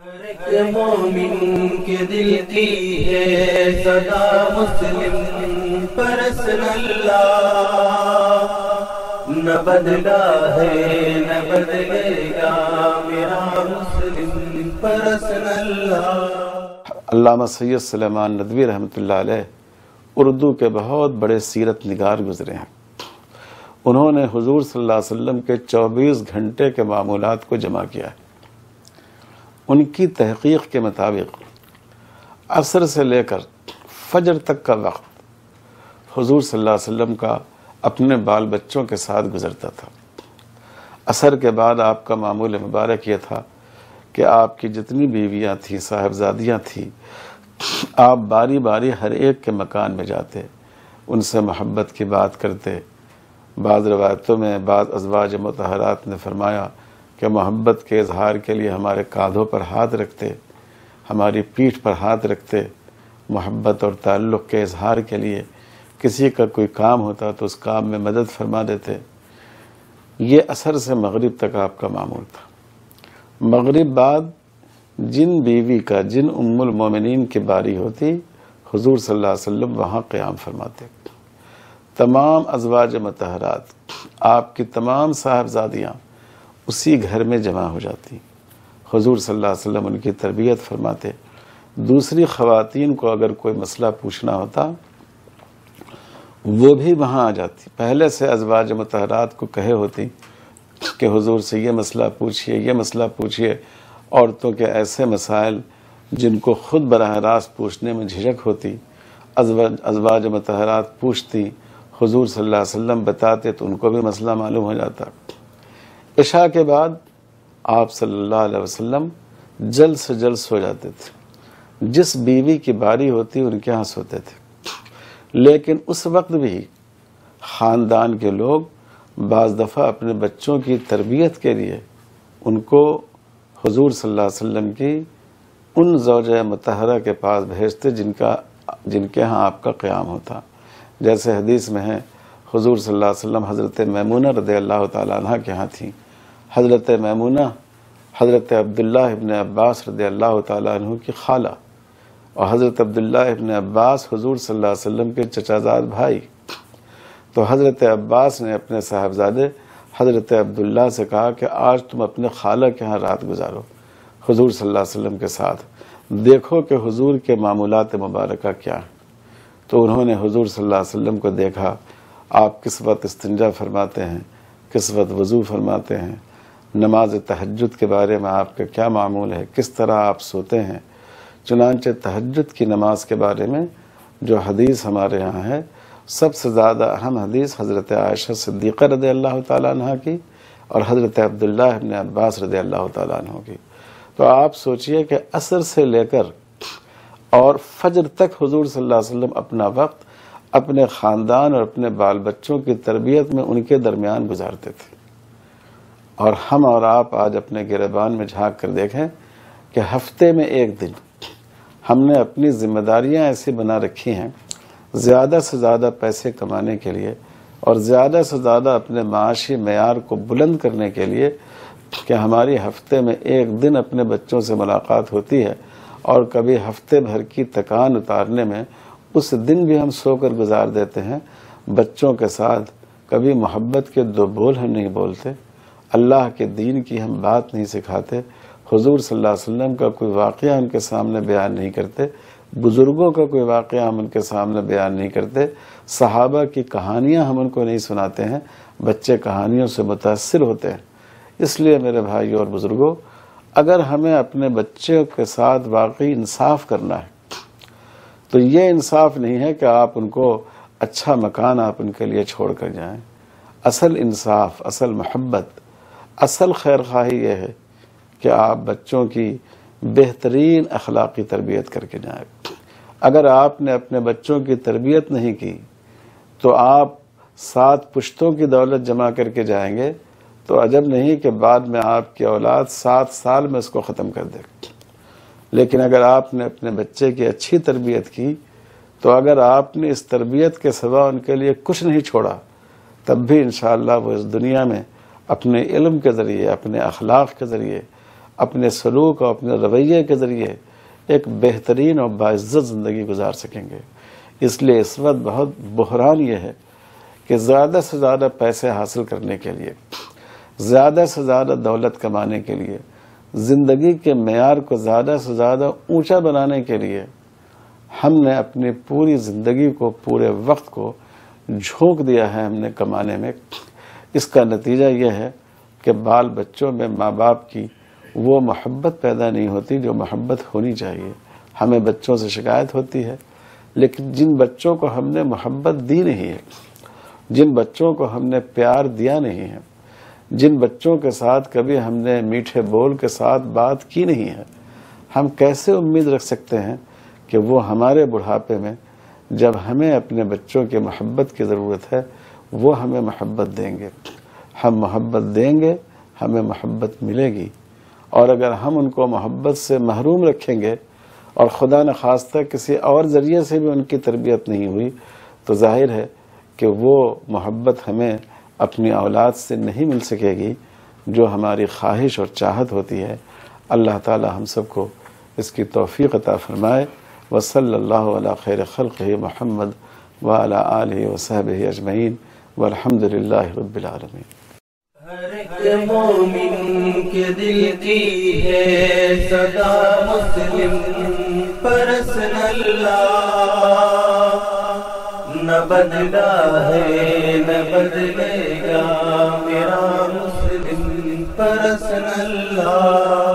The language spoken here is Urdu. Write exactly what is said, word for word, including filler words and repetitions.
ہر ایک مومن کے دل کی ہے صدا مسلم پرسن اللہ، نہ بدلا ہے نہ بدلے گا میرا مسلم پرسن اللہ۔ علامہ سید سلیمان ندوی رحمۃ اللہ علیہ اردو کے بہت بڑے سیرت نگار گزرے ہیں۔ انہوں نے حضور صلی اللہ علیہ وسلم کے چوبیس گھنٹے کے معمولات کو جمع کیا ہے۔ ان کی تحقیق کے مطابق عصر سے لے کر فجر تک کا وقت حضور صلی اللہ علیہ وسلم کا اپنے بال بچوں کے ساتھ گزرتا تھا۔ عصر کے بعد آپ کا معمول مبارک یہ تھا کہ آپ کی جتنی بیویاں تھیں، صاحبزادیاں تھیں، آپ باری باری ہر ایک کے مکان میں جاتے، ان سے محبت کی بات کرتے۔ بعض روایتوں میں بعض ازواج مطہرات نے فرمایا کہ محبت کے اظہار کے لیے ہمارے کاندھوں پر ہاتھ رکھتے، ہماری پیٹھ پر ہاتھ رکھتے۔ محبت اور تعلق کے اظہار کے لیے کسی کا کوئی کام ہوتا تو اس کام میں مدد فرما دیتے۔ یہ عصر سے مغرب تک آپ کا معمول تھا۔ مغرب بعد جن بیوی کا، جن ام المومنین کی باری ہوتی، حضور صلی اللہ علیہ وسلم وہاں قیام فرماتے۔ تمام ازواج مطہرات، آپ کی تمام صاحبزادیاں اسی گھر میں جمع ہو جاتی۔ حضور صلی اللہ علیہ وسلم ان کی تربیت فرماتے۔ دوسری خواتین کو اگر کوئی مسئلہ پوچھنا ہوتا وہ بھی وہاں آ جاتی۔ پہلے سے ازواج مطہرات کو کہے ہوتی کہ حضور سے یہ مسئلہ پوچھئے، یہ مسئلہ پوچھئے۔ عورتوں کے ایسے مسائل جن کو خود براہ راست پوچھنے میں جھجک ہوتی، ازواج مطہرات پوچھتی، حضور صلی اللہ علیہ وسلم بتاتے تو ان کو بھی مسئلہ معلوم ہو جاتا۔ عشاء کے بعد آپ صلی اللہ علیہ وسلم جلد سے جلد سو جاتے تھے۔ جس بیوی کی باری ہوتی ان کے ہاں سوتے تھے، لیکن اس وقت بھی خاندان کے لوگ بعض دفعہ اپنے بچوں کی تربیت کے لیے ان کو حضور صلی اللہ علیہ وسلم کی ان زوجہ مطہرہ کے پاس بھیجتے جن کا جن کے ہاں آپ کا قیام ہوتا۔ جیسے حدیث میں ہے، حضور صلی اللہ علیہ وسلم حضرت میمونہ رضی اللہ تعالیٰ عنہ کے ہاں تھیں۔ حضرت میمونہ حضرت عبداللہ ابن عباس رضی اللہ تعالیٰ عنہ کی خالہ، اور حضرت عبداللہ ابن عباس حضور صلی اللہ علیہ وسلم کے چچازاد بھائی۔ تو حضرت عباس نے اپنے صاحبزادے حضرت عبداللہ سے کہا کہ آج تم اپنے خالہ کے ہاں رات گزارو حضور صلی اللہ علیہ وسلم کے ساتھ، دیکھو کہ حضور کے معمولات مبارکہ کیا ہیں۔ تو انہوں نے حضور صلی اللہ علیہ وسلم کو دیکھا، آپ کس وقت استنجا فرماتے ہیں، کس وقت وضو فرماتے ہیں، نماز تہجد کے بارے میں آپ کا کیا معمول ہے، کس طرح آپ سوتے ہیں۔ چنانچہ تہجد کی نماز کے بارے میں جو حدیث ہمارے ہاں ہے، سب سے زیادہ اہم حدیث حضرت عائشہ صدیقہ رضی اللہ تعالیٰ عنہ کی اور حضرت عبداللہ ابن عباس رضی اللہ تعالیٰ عنہ کی۔ تو آپ سوچئے کہ عصر سے لے کر اور فجر تک حضور صلی اللہ علیہ وسلم اپنا وقت اپنے خاندان اور اپنے بال بچوں کی تربیت میں ان کے درمیان گزارتے تھے۔ اور ہم اور آپ آج اپنے گریبان میں جھانک کر دیکھیں کہ ہفتے میں ایک دن ہم نے اپنی ذمہ داریاں ایسی بنا رکھی ہیں، زیادہ سے زیادہ پیسے کمانے کے لیے اور زیادہ سے زیادہ اپنے معاشی معیار کو بلند کرنے کے لیے، کہ ہماری ہفتے میں ایک دن اپنے بچوں سے ملاقات ہوتی ہے، اور کبھی ہفتے بھر کی تکان اتارنے میں اس دن بھی ہم سو کر گزار دیتے ہیں بچوں کے ساتھ۔ کبھی محبت کے دو بول ہم نہیں بولتے، اللہ کے دین کی ہم بات نہیں سکھاتے، حضور صلی اللہ علیہ وسلم کا کوئی واقعہ ان کے سامنے بیان نہیں کرتے، بزرگوں کا کوئی واقعہ ہم ان کے سامنے بیان نہیں کرتے، صحابہ کی کہانیاں ہم ان کو نہیں سناتے ہیں۔ بچے کہانیوں سے متاثر ہوتے ہیں۔ اس لیے میرے بھائیوں اور بزرگوں، اگر ہمیں اپنے بچوں کے ساتھ واقعی انصاف کرنا ہے تو یہ انصاف نہیں ہے کہ آپ ان کو اچھا مکان آپ ان کے لیے چھوڑ کر جائیں۔ اصل انصاف، اصل محبت، اصل خیر خواہی یہ ہے کہ آپ بچوں کی بہترین اخلاقی تربیت کر کے جائیں۔ اگر آپ نے اپنے بچوں کی تربیت نہیں کی تو آپ سات پشتوں کی دولت جمع کر کے جائیں گے تو عجب نہیں کہ بعد میں آپ کی اولاد سات سال میں اس کو ختم کر دے۔ لیکن اگر آپ نے اپنے بچے کی اچھی تربیت کی تو اگر آپ نے اس تربیت کے سوا ان کے لیے کچھ نہیں چھوڑا، تب بھی انشاءاللہ وہ اس دنیا میں اپنے علم کے ذریعے، اپنے اخلاق کے ذریعے، اپنے سلوک اور اپنے رویے کے ذریعے ایک بہترین اور باعزت زندگی گزار سکیں گے۔ اس لیے اس وقت بہت بحران یہ ہے کہ زیادہ سے زیادہ پیسے حاصل کرنے کے لیے، زیادہ سے زیادہ دولت کمانے کے لیے، زندگی کے معیار کو زیادہ سے زیادہ اونچا بنانے کے لیے ہم نے اپنی پوری زندگی کو، پورے وقت کو جھونک دیا ہے ہم نے کمانے میں۔ اس کا نتیجہ یہ ہے کہ بال بچوں میں ماں باپ کی وہ محبت پیدا نہیں ہوتی جو محبت ہونی چاہیے۔ ہمیں بچوں سے شکایت ہوتی ہے، لیکن جن بچوں کو ہم نے محبت دی نہیں ہے، جن بچوں کو ہم نے پیار دیا نہیں ہے، جن بچوں کے ساتھ کبھی ہم نے میٹھے بول کے ساتھ بات کی نہیں ہے، ہم کیسے امید رکھ سکتے ہیں کہ وہ ہمارے بڑھاپے میں جب ہمیں اپنے بچوں کی محبت کی ضرورت ہے وہ ہمیں محبت دیں گے؟ ہم محبت دیں گے، ہمیں محبت ملے گی، اور اگر ہم ان کو محبت سے محروم رکھیں گے اور خدا نخواستہ کسی اور ذریعے سے بھی ان کی تربیت نہیں ہوئی تو ظاہر ہے کہ وہ محبت ہمیں اپنی اولاد سے نہیں مل سکے گی جو ہماری خواہش اور چاہت ہوتی ہے۔ اللہ تعالی ہم سب کو اس کی توفیق عطا فرمائے۔ وصلی اللہ علی خیر خلقہ محمد وعلی آلہ وصحبہ اجمعین والحمد للہ رب العالمین۔ ہر ایک مومن کے دل کی ہے صدا مسلم پرسن اللہ، نہ بدلا ہے نہ بدلے گا میرا مسلم پرسن اللہ۔